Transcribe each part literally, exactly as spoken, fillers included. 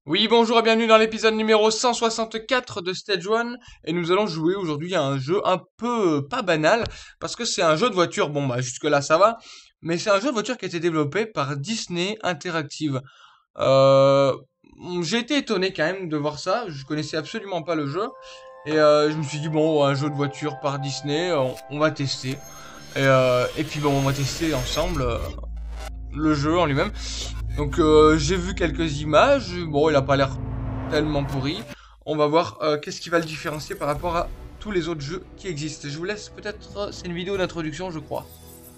Oui, bonjour et bienvenue dans l'épisode numéro cent soixante-quatre de Stage un, et nous allons jouer aujourd'hui à un jeu un peu euh, pas banal, parce que c'est un jeu de voiture, bon bah jusque là ça va, mais c'est un jeu de voiture qui a été développé par Disney Interactive. Euh, j'ai été étonné quand même de voir ça, je connaissais absolument pas le jeu, et euh, je me suis dit bon, un jeu de voiture par Disney, on, on va tester. Et, euh, et puis bon, on va tester ensemble euh, le jeu en lui-même. Donc euh, j'ai vu quelques images, bon il a pas l'air tellement pourri. On va voir euh, qu'est-ce qui va le différencier par rapport à tous les autres jeux qui existent. Je vous laisse peut-être, euh, c'est une vidéo d'introduction je crois.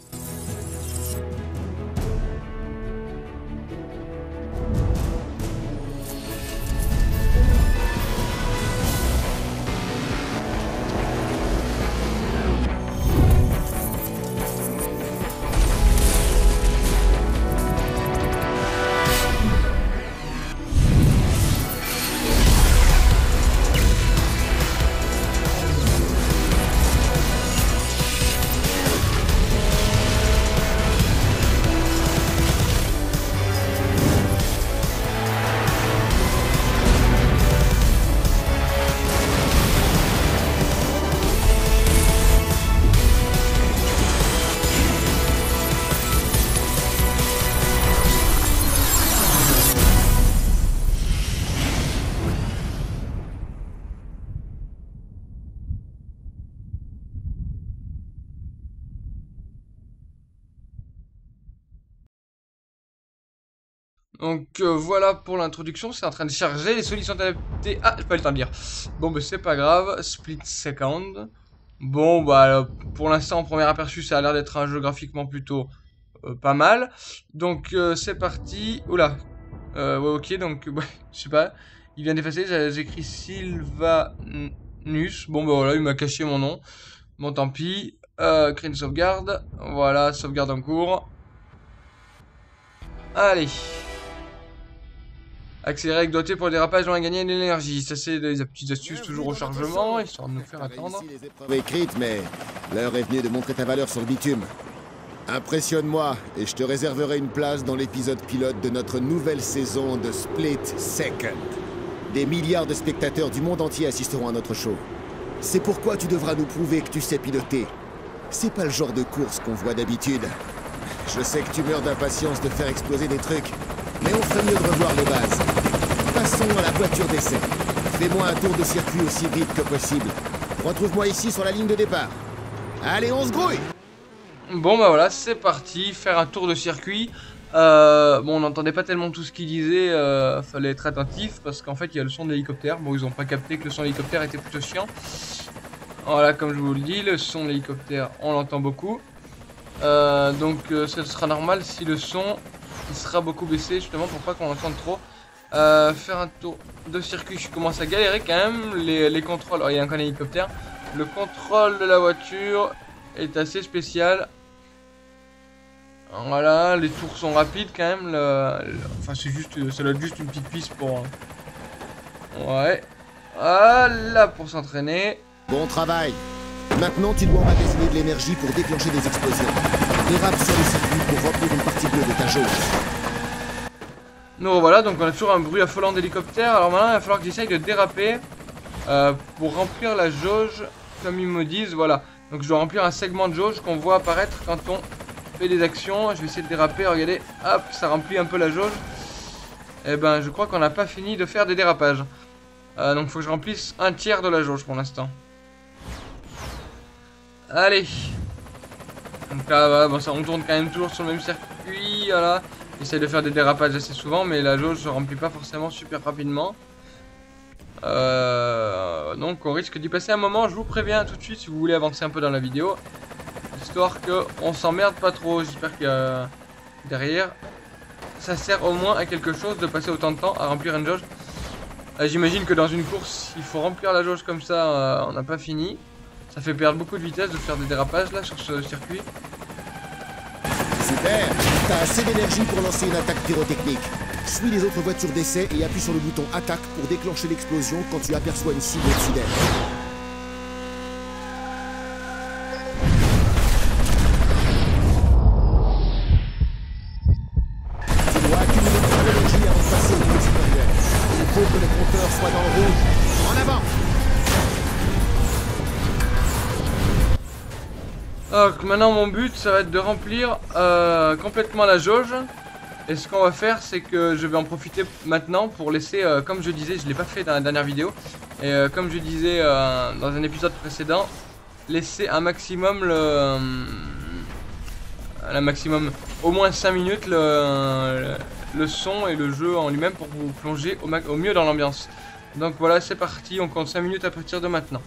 Donc euh, voilà pour l'introduction, c'est en train de charger, les souris sont adaptées... Ah, j'ai pas eu le temps de lire. Bon bah c'est pas grave, split second. Bon bah pour l'instant en premier aperçu ça a l'air d'être un jeu graphiquement plutôt euh, pas mal. Donc euh, c'est parti. Oula. Euh, ouais ok donc ouais, je sais pas. Il vient d'effacer, j'ai écrit Sylvanus. Bon bah voilà, il m'a caché mon nom. Bon tant pis. Euh, créer une sauvegarde. Voilà, sauvegarde en cours. Allez. Accélérer avec doigté pour le dérapage, on va gagner de l'énergie. Ça, c'est des petites astuces toujours au chargement, histoire de nous faire attendre. Écrite, mais l'heure est venue de montrer ta valeur sur le bitume. Impressionne-moi, et je te réserverai une place dans l'épisode pilote de notre nouvelle saison de Split Second. Des milliards de spectateurs du monde entier assisteront à notre show. C'est pourquoi tu devras nous prouver que tu sais piloter. C'est pas le genre de course qu'on voit d'habitude. Je sais que tu meurs d'impatience de faire exploser des trucs, mais on ferait mieux de revoir les bases. Passons à la voiture d'essai. Fais-moi un tour de circuit aussi vite que possible. Retrouve-moi ici sur la ligne de départ. Allez, on se grouille! Bon bah voilà, c'est parti, faire un tour de circuit. Euh, bon, on n'entendait pas tellement tout ce qu'il disait, euh, fallait être attentif parce qu'en fait il y a le son de l'hélicoptère. Bon, ils ont pas capté que le son de l'hélicoptère était plutôt chiant. Voilà, comme je vous le dis, le son de l'hélicoptère, on l'entend beaucoup. Euh, donc euh, ce sera normal si le son il sera beaucoup baissé justement pour pas qu'on l'entende trop. Euh, faire un tour de circuit, je commence à galérer quand même. Les, les contrôles, alors il y a encore un hélicoptère. Le contrôle de la voiture est assez spécial. Voilà, les tours sont rapides quand même. Le, le, enfin, c'est juste, ça doit être juste une petite piste pour. Ouais. Voilà pour s'entraîner. Bon travail. Maintenant, tu dois emmagasiner de l'énergie pour déclencher des explosions. Dérape sur le circuit pour remplir une partie bleue de ta jauge. Nous revoilà, donc on a toujours un bruit affolant d'hélicoptère. Alors maintenant, il va falloir que j'essaye de déraper euh, pour remplir la jauge, comme ils me disent. Voilà, donc je dois remplir un segment de jauge qu'on voit apparaître quand on fait des actions. Je vais essayer de déraper, regardez, hop, ça remplit un peu la jauge. Et ben, je crois qu'on n'a pas fini de faire des dérapages. Euh, donc il faut que je remplisse un tiers de la jauge pour l'instant. Allez. Donc là, voilà, bon, ça, on tourne quand même toujours sur le même circuit, voilà. J'essaie de faire des dérapages assez souvent, mais la jauge se remplit pas forcément super rapidement. Euh, donc on risque d'y passer un moment, je vous préviens tout de suite si vous voulez avancer un peu dans la vidéo. Histoire qu'on s'emmerde pas trop, j'espère que euh, derrière, ça sert au moins à quelque chose de passer autant de temps à remplir une jauge. Euh, J'imagine que dans une course, il faut remplir la jauge comme ça, euh, on n'a pas fini. Ça fait perdre beaucoup de vitesse de faire des dérapages là sur ce circuit. Super! T'as assez d'énergie pour lancer une attaque pyrotechnique. Suis les autres voitures d'essai et appuie sur le bouton attaque pour déclencher l'explosion quand tu aperçois une cible au-dessus d'elle. Tu dois accumuler de l'énergie avant de passer au niveau supérieur. faut que le compteur soit dans le rouge. En avant! Donc maintenant mon but ça va être de remplir euh, complètement la jauge. Et ce qu'on va faire c'est que je vais en profiter maintenant pour laisser, euh, comme je disais, je ne l'ai pas fait dans la dernière vidéo. Et euh, comme je disais euh, dans un épisode précédent, laisser un maximum le... Euh, un maximum, au moins cinq minutes le, le, le son et le jeu en lui-même pour vous plonger au, au mieux dans l'ambiance. Donc voilà, c'est parti, on compte cinq minutes à partir de maintenant.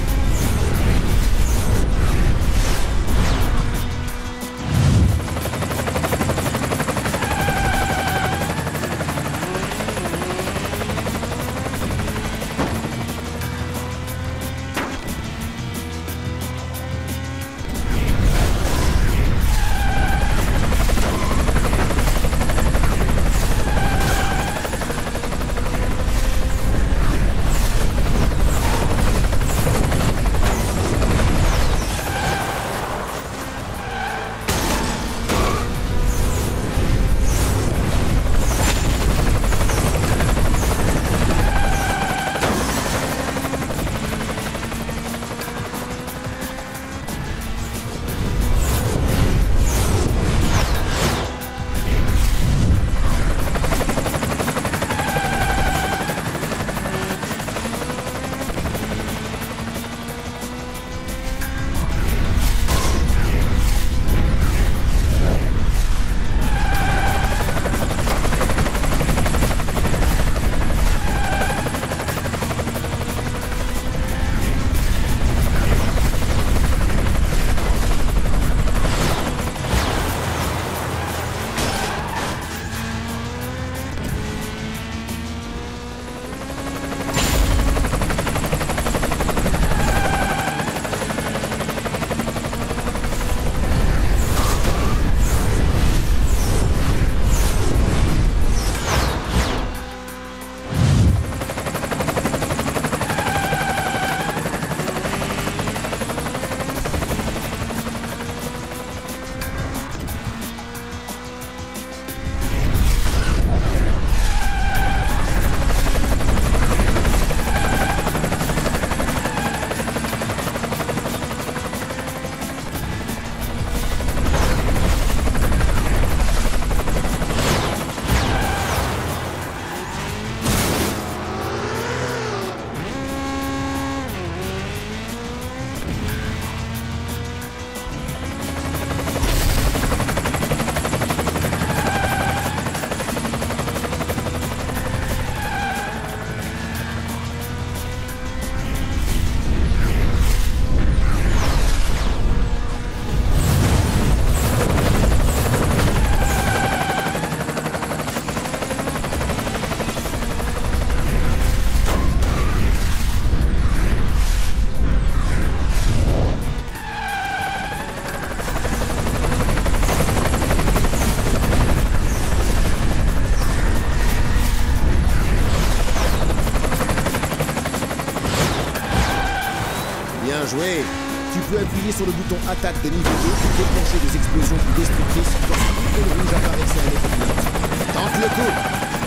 Joué. Tu peux appuyer sur le bouton attaque de niveau deux pour déclencher des explosions plus destructrices lorsqu'une icône rouge apparaît sur l'écran. Tente le coup.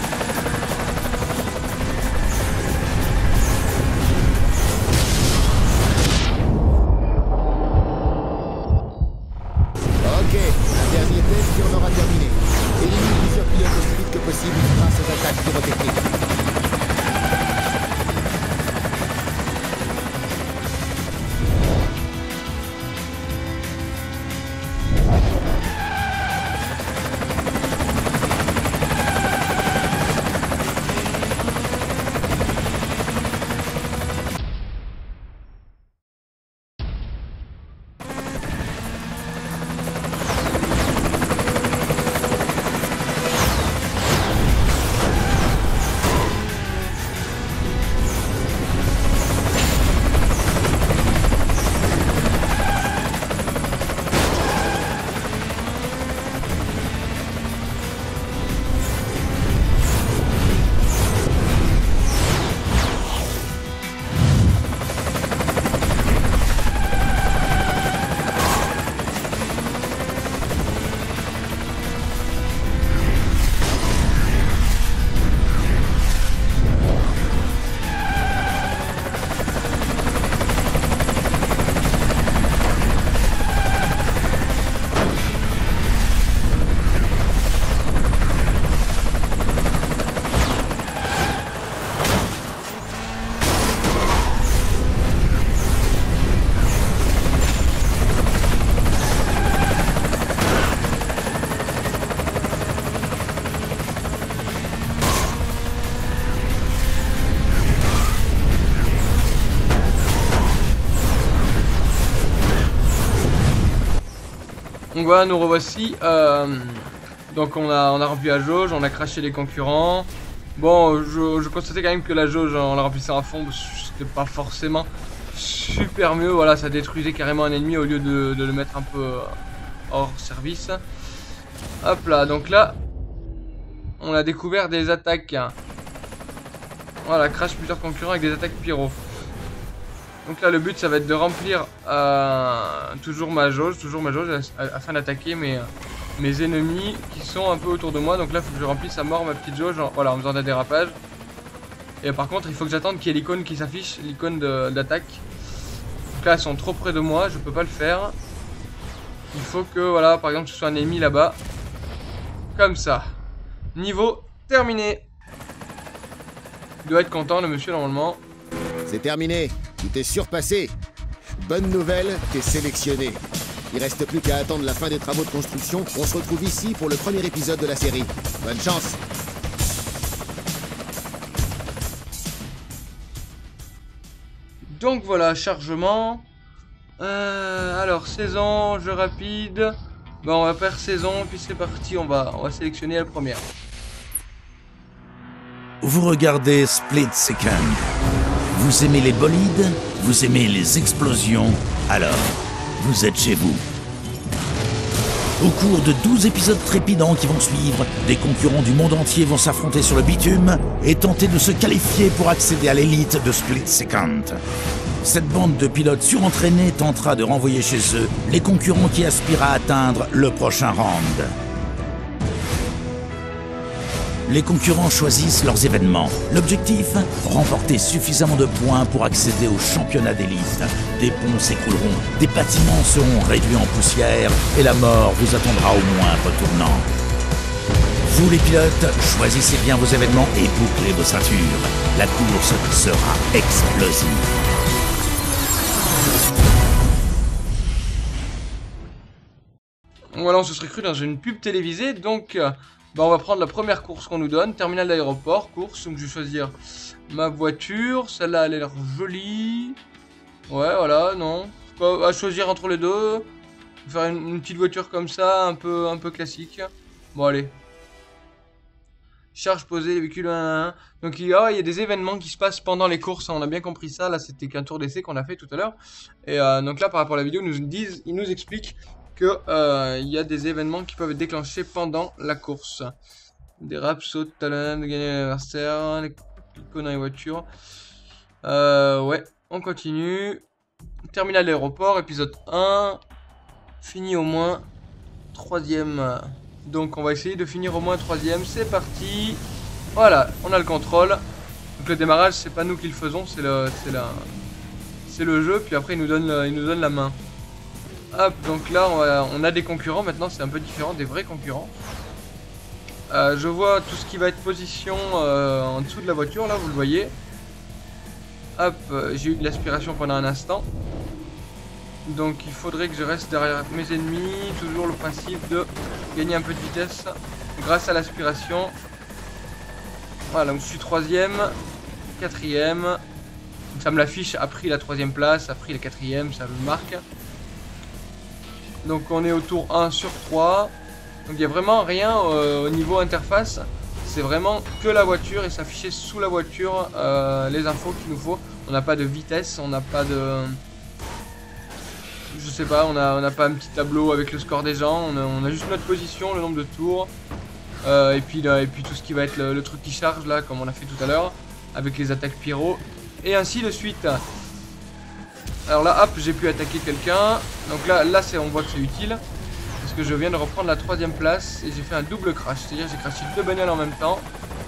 Ok, un dernier test et on aura terminé. Élimine plusieurs pilotes aussi vite que possible grâce aux attaques pyrotechniques. Donc voilà, nous revoici. Euh, donc on a, on a rempli la jauge, on a craché les concurrents. Bon, je, je constatais quand même que la jauge, en la remplissant à fond, c'était pas forcément super mieux. Voilà, ça détruisait carrément un ennemi au lieu de, de le mettre un peu hors service. Hop là, donc là, on a découvert des attaques. Voilà, crash plusieurs concurrents avec des attaques pyro. Donc là, le but, ça va être de remplir euh, toujours ma jauge, toujours ma jauge, afin d'attaquer mes, mes ennemis qui sont un peu autour de moi. Donc là, il faut que je remplisse à mort ma petite jauge, en, voilà, en faisant des dérapages. Et par contre, il faut que j'attende qu'il y ait l'icône qui s'affiche, l'icône d'attaque. Donc là, elles sont trop près de moi, je peux pas le faire. Il faut que, voilà, par exemple, ce soit un ennemi là-bas. Comme ça. Niveau terminé. Il doit être content, le monsieur, normalement. C'est terminé. Tu t'es surpassé. Bonne nouvelle, t'es sélectionné. Il reste plus qu'à attendre la fin des travaux de construction. On se retrouve ici pour le premier épisode de la série. Bonne chance. Donc voilà, chargement. Euh, alors, saison, jeu rapide. Bon, on va faire saison, puis c'est parti, on va, on va sélectionner la première. Vous regardez Split Second. Vous aimez les bolides? Vous aimez les explosions? Alors, vous êtes chez vous. Au cours de douze épisodes trépidants qui vont suivre, des concurrents du monde entier vont s'affronter sur le bitume et tenter de se qualifier pour accéder à l'élite de Split Second. Cette bande de pilotes surentraînés tentera de renvoyer chez eux les concurrents qui aspirent à atteindre le prochain round. Les concurrents choisissent leurs événements. L'objectif, remporter suffisamment de points pour accéder au championnat d'élite. Des ponts s'écrouleront, des bâtiments seront réduits en poussière et la mort vous attendra au moindre tournant. Vous les pilotes, choisissez bien vos événements et bouclez vos ceintures. La course sera explosive. Voilà, on se serait cru dans une pub télévisée, donc euh, bah, on va prendre la première course qu'on nous donne, terminal d'aéroport, course, donc je vais choisir ma voiture, celle-là elle a l'air jolie, ouais voilà, non, à choisir entre les deux, faire une, une petite voiture comme ça, un peu, un peu classique, bon allez, charge posée, les véhicules, un, un. Donc il y, a, il y a des événements qui se passent pendant les courses, on a bien compris ça, là c'était qu'un tour d'essai qu'on a fait tout à l'heure, et euh, donc là par rapport à la vidéo, ils nous disent, ils nous expliquent que euh, il y a des événements qui peuvent être déclenchés pendant la course. Des raps, sautes, talents, de gagner l'anniversaire, les icônes dans les voitures. Euh, ouais, on continue. Terminal d'aéroport, épisode un. Fini au moins. Troisième. Donc on va essayer de finir au moins troisième. C'est parti. Voilà, on a le contrôle. Donc le démarrage, c'est pas nous qui le faisons, c'est le, c'est la, c'est le jeu. Puis après, il nous donne, le, il nous donne la main. Hop, donc là on a, on a des concurrents, maintenant c'est un peu différent, des vrais concurrents. Euh, je vois tout ce qui va être position euh, en dessous de la voiture, là vous le voyez. Hop, euh, j'ai eu de l'aspiration pendant un instant. Donc il faudrait que je reste derrière mes ennemis, toujours le principe de gagner un peu de vitesse grâce à l'aspiration. Voilà, donc je suis troisième, quatrième. Donc ça me l'affiche, a pris la troisième place, a pris la quatrième, ça me marque. Donc on est au tour un sur trois. Donc il n'y a vraiment rien euh, au niveau interface. C'est vraiment que la voiture et s'afficher sous la voiture euh, les infos qu'il nous faut. On n'a pas de vitesse, on n'a pas de... Je sais pas, on n'a on a pas un petit tableau avec le score des gens. On a, on a juste notre position, le nombre de tours. Euh, et, puis, là, et puis tout ce qui va être le, le truc qui charge là, comme on a fait tout à l'heure. Avec les attaques pyro. Et ainsi de suite. Alors là, hop, j'ai pu attaquer quelqu'un. Donc là, là c'est, on voit que c'est utile. Parce que je viens de reprendre la troisième place. Et j'ai fait un double crash. C'est-à-dire j'ai crashé deux bagnoles en même temps.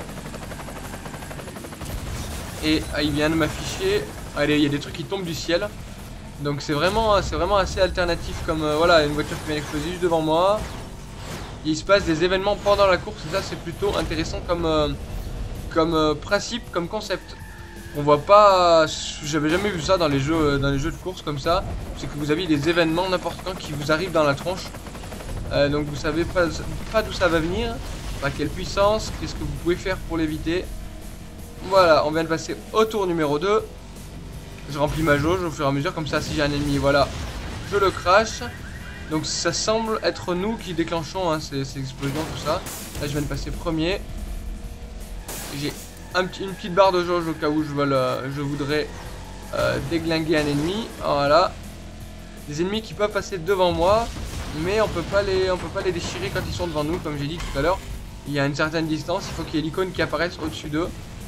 Et ah, il vient de m'afficher. Allez, il y a des trucs qui tombent du ciel. Donc c'est vraiment, c'est vraiment assez alternatif. Comme euh, voilà, une voiture qui vient d'exploser juste devant moi. Et il se passe des événements pendant la course. Et ça, c'est plutôt intéressant comme, euh, comme euh, principe, comme concept. On voit pas, j'avais jamais vu ça dans les jeux, dans les jeux de course comme ça. C'est que vous aviez des événements n'importe quand qui vous arrivent dans la tronche. Euh, donc vous savez pas, pas d'où ça va venir, à quelle puissance, qu'est-ce que vous pouvez faire pour l'éviter. Voilà, on vient de passer au tour numéro deux. Je remplis ma jauge au fur et à mesure, comme ça si j'ai un ennemi, voilà, je le crash. Donc ça semble être nous qui déclenchons hein, ces, ces explosions, tout ça. Là je viens de passer premier. J'ai un petit, une petite barre de jauge au cas où je, veux le, je voudrais euh, déglinguer un ennemi. Voilà. Des ennemis qui peuvent passer devant moi, mais on peut pas les, on peut pas les déchirer quand ils sont devant nous, comme j'ai dit tout à l'heure. Il y a une certaine distance, il faut qu'il y ait l'icône qui apparaisse au-dessus d'eux.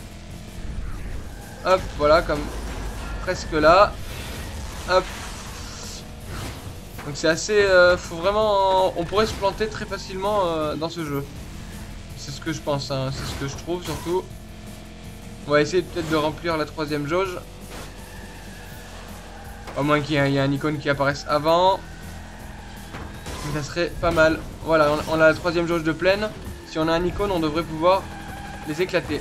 Hop, voilà, comme presque là. Hop. Donc c'est assez... Euh, faut vraiment... On pourrait se planter très facilement euh, dans ce jeu. C'est ce que je pense, hein, c'est ce que je trouve surtout. On va essayer peut-être de remplir la troisième jauge. Au moins qu'il y, y ait un icône qui apparaisse avant. Mais ça serait pas mal. Voilà, on, on a la troisième jauge de pleine. Si on a un icône, on devrait pouvoir les éclater.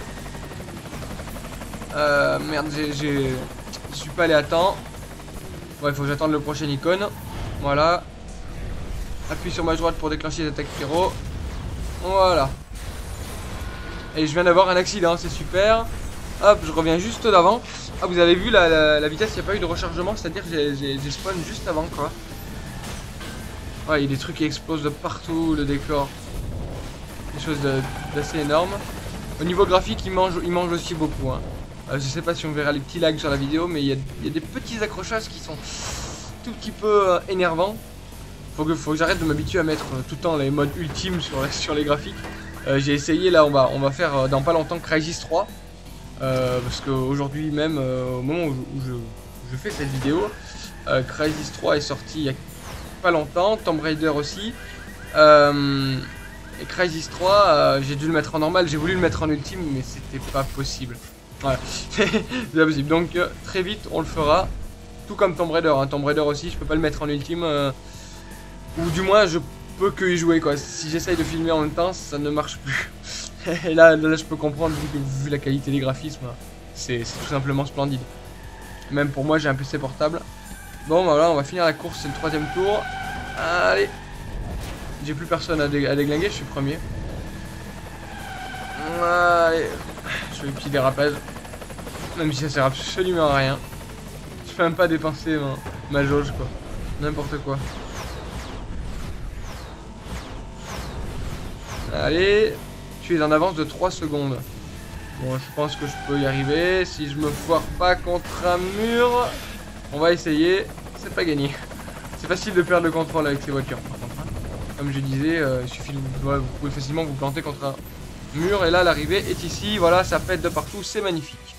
Euh, merde, j'ai... Je suis pas allé à temps. Ouais, il faut que j'attende le prochain icône. Voilà. Appuie sur ma droite pour déclencher les attaques pyro. Voilà. Et je viens d'avoir un accident, c'est super. Hop, je reviens juste d'avant. Ah, vous avez vu la, la, la vitesse, il n'y a pas eu de rechargement, c'est-à-dire que j'ai spawn juste avant, quoi. Ouais, il y a des trucs qui explosent de partout, le décor. Des choses d'assez énormes. Au niveau graphique, il mange, il mange aussi beaucoup. Hein. Euh, je sais pas si on verra les petits lags sur la vidéo, mais il y a, il y a des petits accrochages qui sont tout petit peu euh, énervants. Faut que, faut que j'arrête de m'habituer à mettre euh, tout le temps les modes ultimes sur, sur les graphiques. Euh, j'ai essayé, là, on va, on va faire euh, dans pas longtemps Crysis trois. Euh, parce qu'aujourd'hui même, euh, au moment où, je, où je, je fais cette vidéo, euh, Crysis trois est sorti il y a pas longtemps, Tomb Raider aussi. Euh, et Crysis trois, euh, j'ai dû le mettre en normal, j'ai voulu le mettre en ultime, mais c'était pas possible. Voilà, c'est pas possible. Donc euh, très vite, on le fera. Tout comme Tomb Raider, hein. Tomb Raider aussi, je peux pas le mettre en ultime. Euh, ou du moins, je peux que y jouer, quoi. Si j'essaye de filmer en même temps, ça ne marche plus. Et là, là, je peux comprendre, vu, que, vu la qualité des graphismes, c'est tout simplement splendide. Même pour moi, j'ai un P C portable. Bon, bah voilà, on va finir la course, c'est le troisième tour. Allez. J'ai plus personne à, dé à déglinguer, je suis premier. Allez. Je fais le petit dérapage. Même si ça sert absolument à rien. Je peux même pas dépenser ma, ma jauge, quoi. N'importe quoi. Allez. Tu es en avance de trois secondes. Bon, je pense que je peux y arriver. Si je me foire pas contre un mur, on va essayer. C'est pas gagné. C'est facile de perdre le contrôle avec ces voitures, par contre. Hein. Comme je disais, euh, il suffit de, ouais, vous pouvez facilement vous planter contre un mur. Et là, l'arrivée est ici. Voilà, ça pète de partout. C'est magnifique.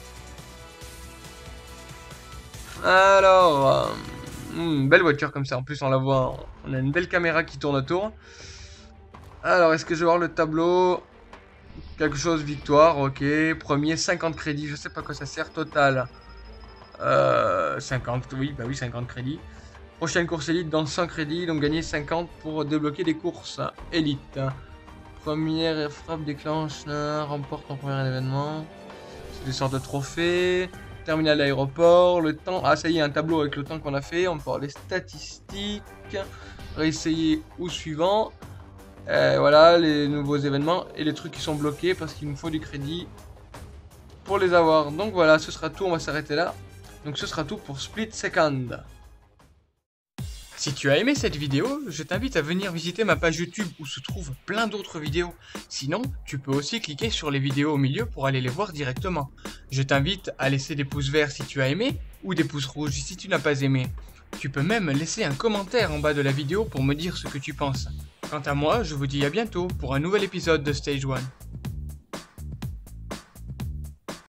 Alors, euh, hmm, belle voiture comme ça. En plus, on la voit. On a une belle caméra qui tourne autour. Alors, est-ce que je vais voir le tableau? Quelque chose, victoire, ok. Premier, cinquante crédits, je sais pas quoi ça sert. Total, euh, cinquante, oui, bah oui, cinquante crédits. Prochaine course élite dans cent crédits, donc gagner cinquante pour débloquer des courses élite. Première frappe déclenche, là, remporte en premier événement. C'est des sortes de trophées. Terminal d'aéroport, le temps. Ah, ça y est, un tableau avec le temps qu'on a fait. On peut voir les statistiques. Réessayer ou suivant. Euh, voilà les nouveaux événements et les trucs qui sont bloqués parce qu'il nous faut du crédit pour les avoir. Donc voilà, ce sera tout, on va s'arrêter là. Donc ce sera tout pour Split Second. Si tu as aimé cette vidéo, je t'invite à venir visiter ma page YouTube où se trouvent plein d'autres vidéos. Sinon, tu peux aussi cliquer sur les vidéos au milieu pour aller les voir directement. Je t'invite à laisser des pouces verts si tu as aimé ou des pouces rouges si tu n'as pas aimé. Tu peux même laisser un commentaire en bas de la vidéo pour me dire ce que tu penses. Quant à moi, je vous dis à bientôt pour un nouvel épisode de Stage one.